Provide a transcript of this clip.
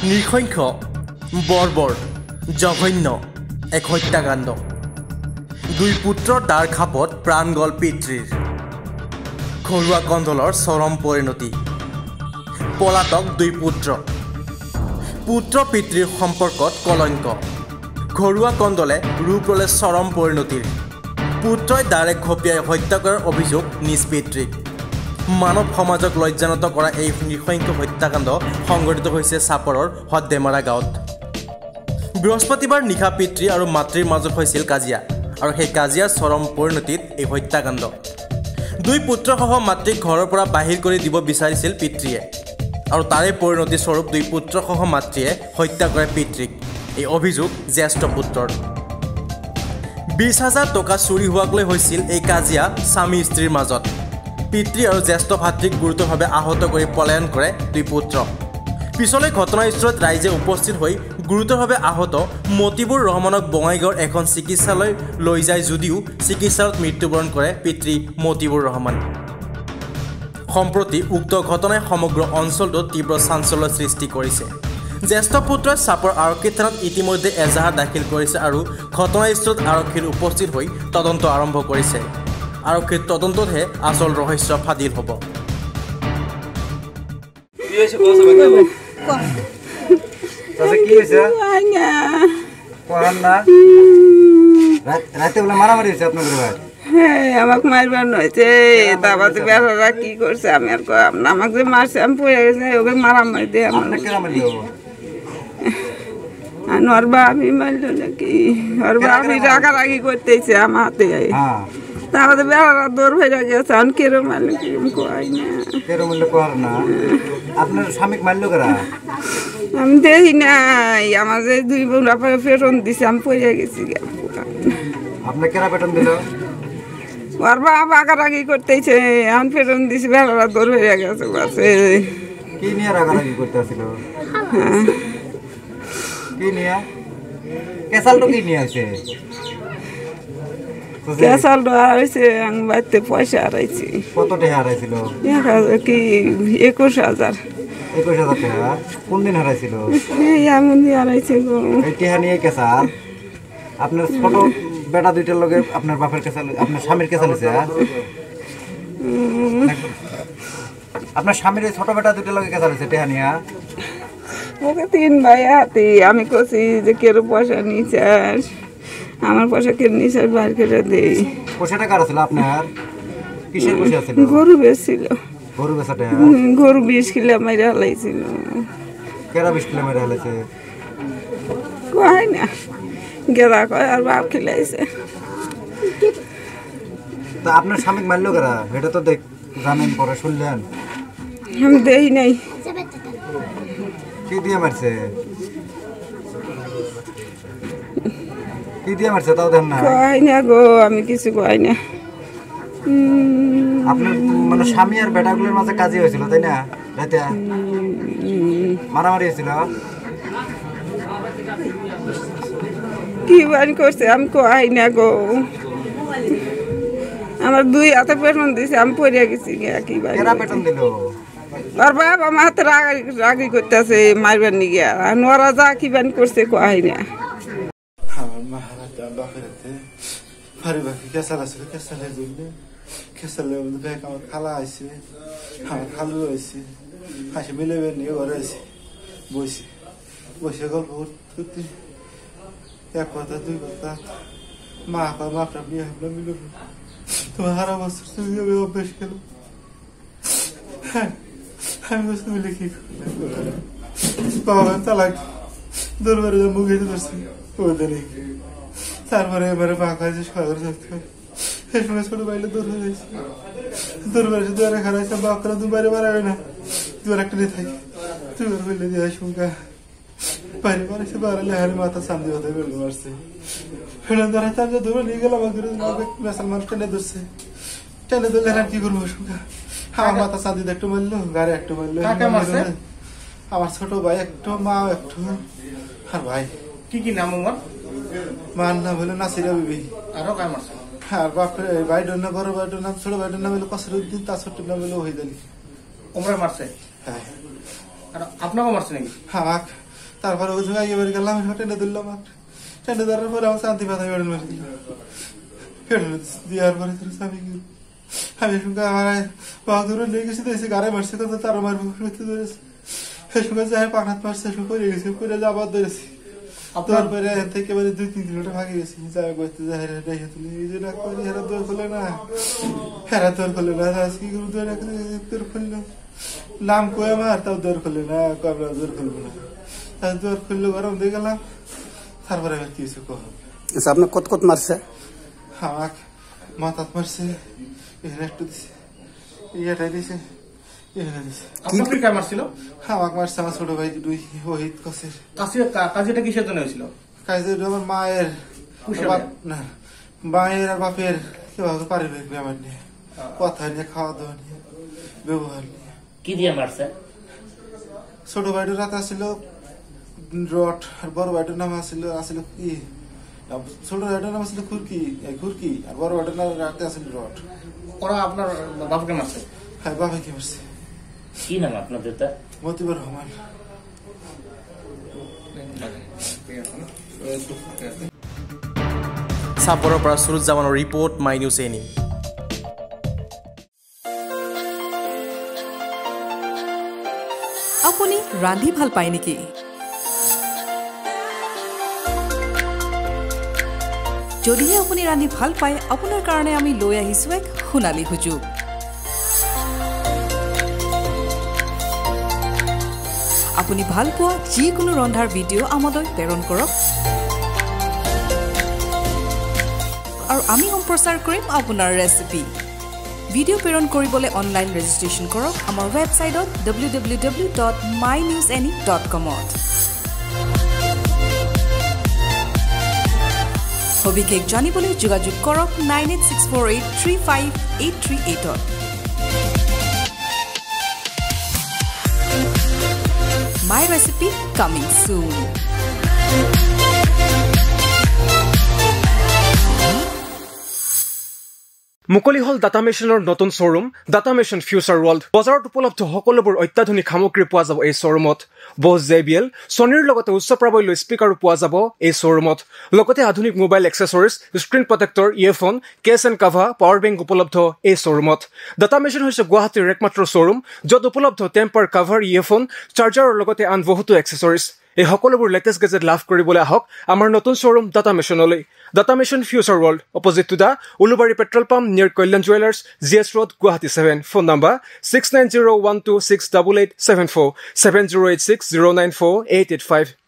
নৃশংস বৰ্বৰ জঘন্য এক হত্যাকাণ্ড দুই পুত্ৰৰ দাৰ খাপত প্ৰাণ গল পিতৃৰ ঘৰুৱা কন্দলৰ চৰম পৰিণতি পলাতক দুই পুত্ৰ পিতৃৰ সম্পৰ্কত কলংক ঘৰুৱা কন্দলে ৰূপ ল'লে চৰম পৰিণতিৰ পুত্ৰই দাৰে ঘপিয়াই হত্যা কৰাৰ অভিযোগ নিজ পিতৃক মানৱ সমাজক লজ্জানত কৰা এই নৃশংস হত্যাকাণ্ড সংঘটিত হৈছে চাপৰৰ হদ্দেমাৰা গাঁৱত বৃহস্পতিবাৰ নিশা পিতৃ আৰু মাতৃৰ মাজত হৈছিল কাজিয়া আৰু সেই কাজিয়াৰ চৰম পৰিণতিত এই হত্যাকাণ্ড দুই পুত্ৰসহ মাতৃক ঘৰৰ পৰা বাহিৰ কৰি দিব বিচাৰিছিল পিতৃয়ে আৰু তাৰে পৰিণতি স্বৰূপ দুই পুত্ৰসহ মাতৃয়ে হত্যা কৰে পিতৃক এই অভিযোগ জ্যেষ্ঠ পুত্ৰৰ 20,000 টকা চুৰি হোৱাক লৈ হৈছিল এই কাজিয়া স্বামী স্ত্ৰীৰ মাজত পিতৃ আৰু জ্যেষ্ঠ ভাতৃক গুৰুতৰভাৱে আহত কৰি পলায়ন কৰে দুই পুত্ৰ পিছলৈ ঘটনাস্থলত ৰাইজে উপস্থিত হৈ গুৰুতৰভাৱে আহত মতিবুৰ ৰহমানক বঙাইগাঁৱৰ এখন চিকিৎসালয় লৈ যায় যদিও চিকিৎসালয়ত মৃত্যুবৰণ কৰে পিতৃ মতিবুৰ ৰহমান সম্প্ৰতি উক্ত ঘটনাই সমগ্ৰ অঞ্চলটোত তীব্ৰ চাঞ্চল্যৰ সৃষ্টি কৰিছে জ্যেষ্ঠ পুত্ৰই চাপৰ আৰক্ষী থানাত ইতিমধ্যে এজাহাৰ দাখিল কৰিছে আৰু ঘটনাস্থলত আৰক্ষীৰ উপস্থিত হৈ তদন্ত আৰম্ভ কৰিছে আৰক্ষীৰ তদন্ততহে আচল ৰহস্য ফাদিল হ'ব আমাক মারবার নয়েছে তারপর বেড়ারা কি করছে আমি আর আমাকে যে মারছে আমি পড়ে গেছে ওকে মারামারি দিয়ে নরবা আমি মারলো নাকি নরবা আমি রাগারাগি করতেছে আমার হাতে তারপরে বেড়ারা দৌড় হয়ে গেছে আমি কেরো মারলো কিরম কয় না আপনার স্বামী মারলো কারা আমি দেখি নাই আমার যে দুই বোন পেটন দিছে আমি পড়ে গেছি আপনার কেরা পেটন দিল ওর বাবা রাগারাগি করতেছে আমি পেটন দিছি বেড়ারা দৌড় হয়ে গেছে বাসে কি নিয়ে রাগারাগি করতেছিল কি নিয়ে কেসালটো কি নিয়ে আছে কেসালটো হারাইছে আমি বাড়িতে পয়সা হারাইছি কত টাকা হারাইছিল কি 21,000 টাকা কোন দিন হারাইছিল এমন দিয়ে হারাইছে গো এই টাকা নিয়ে কেসাল আপনার ছোট বেটা দুইটার লগে আপনার বাপের কেসাল আপনার স্বামীর কেসাল আছে আপনার স্বামীর ছোট বেটা দুইটার লগে কেসাল আছে টাকা নিয়ে ওকে 3 ভাই হাতে আমি কইছি যে কেরো পয়সা নিছাস আমার পয়সা কে নিছাস বাইরে করে দেই পয়সাটা কার ছিল আপনার কিসের পয়সা ছিল গরু বেচছিল গরু বেচাটা গরু 20 কিলো মাইরা হালাইছিল কেরা 20 কিলো মাইরা হালাইছে কই না গেদা কয় আর বাপ খিলাইছে তা আপনার স্বামী মারলো কারা এটা তো জানেন পরে শুনলেন আমি দেই নাই কি দিয়ে মারছে কি দিয়ে মারছে তাও দেন না কই না গো আমি কিছু কই না আপনার মানে স্বামী আর বেটাগুলোর মাঝে কাজই হয়েছিল তাই না রাতে মারামারি হয়েছিল কি বাড়ি করছে আমি কই না গো আমার দুই হাতে পেটন দিছে আমি পড়ে গেছি কি বাড়ি কেরা পেটন দিল আর বাবা আমার হাতে রাগি করতেছে মারবার নি গিয়া আর নোরা যা কি বান করছে কই না আমার মহারাজা বাপেরতে পারিবারিক কেসাল আছে কেসালের জন্য কেসালের মধ্যে আমার খালা আছে আমার খালু আছে হাসি মিলে নিয়ে ঘরে আছে বসে গল্প করতে এক কথা দুই কথা মা আপনার বিয়ে আমরা মিলে তোমার হারা বছর তুমি অভ্যেস গেল আমি বসে মিলে কি বাবা তালাক দরবারে মুখে ধরছি ওদের তারপরে এবারে বাঁকা আছে সাগর থাকতে হবে এই সময় ছোট বাইলে দৌড় হয়ে যাচ্ছে দরবারে শুধু আর খারাইছে বাপ করে দুবারে বাড়াবে না দুবার একটা নিয়ে থাকি দুবার বললে দিয়ে শুনকা বাইরে বাড়াইছে বাড়ালে হারে মাথা সামনে হতে বেরো মারছে ধরা তার যে ধরে নিয়ে গেল আমাদের বেসাল মানুষ টেনে ধরছে টেনে ধরলে আর কি করবো শুনকা আমার মাথা সামনে একটু মারলো গাড়ি একটু মারলো আমার ছোট ভাই একটু মা একটু আর ভাই কি নাম আমার মার নাম হলো নাসিরা বিবি আরো কার মারছে আর বাপরে ভাইডোর নাম বড় ভাইডোর নাম ছোট ভাইডোর নাম হলো কসরুদ্দিন তার ছোট নাম হলো ওহিদ আলী ওমরা মারছে হ্যাঁ আর আপনাকে মারছে নাকি হ্যাঁ তারপরে ওই সময় এবারে গেলাম টেনে দিলাম টেনে দেওয়ার পরে আমার শান্তি পাতা বেড়ে মেরে দিল ফেলে দেওয়ার পরে আমি সঙ্গে আমার বাহাদুর নিয়ে গেছি তো এসে গাড়ি মারছে কথা তারও মারবো ধরেছে সে সঙ্গে যাই পাখাত মারছে সে পড়ে গেছে পড়ে যাবার ধরেছি তারপরে থেকে এবারে 2-3 কিলোমিটার ভাগে গেছি যাই বসতে যাই রেখে তুলি এই যে ডাক্তার হেরা দৌড় করলে না হেরা দৌড় করলে না কি করে দৌড় খুললো নাম কয়ে আমার তাও দৌড় করলে না কবরা দৌড় খুলবো না তাই দৌড় খুললো গরম দিয়ে গেলাম তারপরে আবার কি হয়েছে কহ আপনার কত মারছে আমাকে মাথাত মারছে এখানে একটু দিছে এটাই দিছে এখানে দিছে আপনাকে কে মারছিল আমাকে মারছে আমার ছোট ভাই দুই ওহিত কসের কাজটা কিসের জন্য হয়েছিল কাজে আমার মায়ের না মায়ের আর বাপের কিভাবে পারিবারিক ব্যাপার নিয়ে কথা নিয়ে খাওয়া দাওয়া নিয়ে ব্যবহার নিয়ে কি দিয়ে মারছে ছোট ভাইটার রাত আসছিল রড আর বড় ভাইটার নাম আসছিল কি ছোট ভাইটার নাম আসছিল খুরকি আর বড় ভাইটার নাম রাতে আসছিল রড ওরা আপনার বাবাকে মারছে হ্যাঁ বাবাকে মারছে কি নাম আপনাদের তা মতিবর রহমান চাপৰৰ পৰা সুৰুজামানৰ ৰিপৰ্ট মাই নিউজ এনি আপুনি ৰান্ধি ভাল পায় নেকি যদিহে আপুনি ৰান্ধি ভাল পায় আপোনাৰ কাৰণে আমি লৈ আহিছো এক সোণালী সুযোগ আপুনি ভাল পোৱা যিকোনো ৰন্ধাৰ ভিডিঅ' আমালৈ প্ৰেৰণ কৰক আৰু আমি সম্প্ৰচাৰ কৰিম আপোনাৰ ৰেচিপি ভিডিঅ' প্ৰেৰণ কৰিবলৈ অনলাইন ৰেজিষ্ট্ৰেশ্যন কৰক আমাৰ ৱেবছাইটত www.mynewsany.com সবিশেষ জানিবলৈ যোগাযোগ কৰক 9864835838 My recipe coming soon. মুকলি হল ডাটা মেচিনৰ নতুন showroom data machine future world বজাৰত উপলব্ধ সকলোবোৰ অত্যাধুনিক সামগ্ৰী পোৱা যাব এই শ্বৰুমত বছ JBL ছনীৰ লগতে উচ্চ প্ৰাবল্য স্পিকাৰো পোৱা যাব এই শ্বৰুমত লগতে আধুনিক mobile accessories screen protector earphone case and cover power bank উপলব্ধ এই শ্বৰুমত ডাটা মেচিন হৈছে গুৱাহাটীৰ একমাত্ৰ শ্বৰুম য'ত উপলব্ধ টেম্পাৰ কাভাৰ ইয়েৰফোন চাৰ্জাৰৰ লগতে আন বহুতো এক্সেসৰিজ এই সকলোবোৰ লেটেষ্ট গেজেট লাভ কৰিবলৈ আহক আমাৰ নতুন শ্বৰুম ডাটা মেচিনলৈ data machine future world opposite to the Ulubari petrol pump near Kalyan jewellers GS Road Guwahati 7 phone number 6901268874 7086094885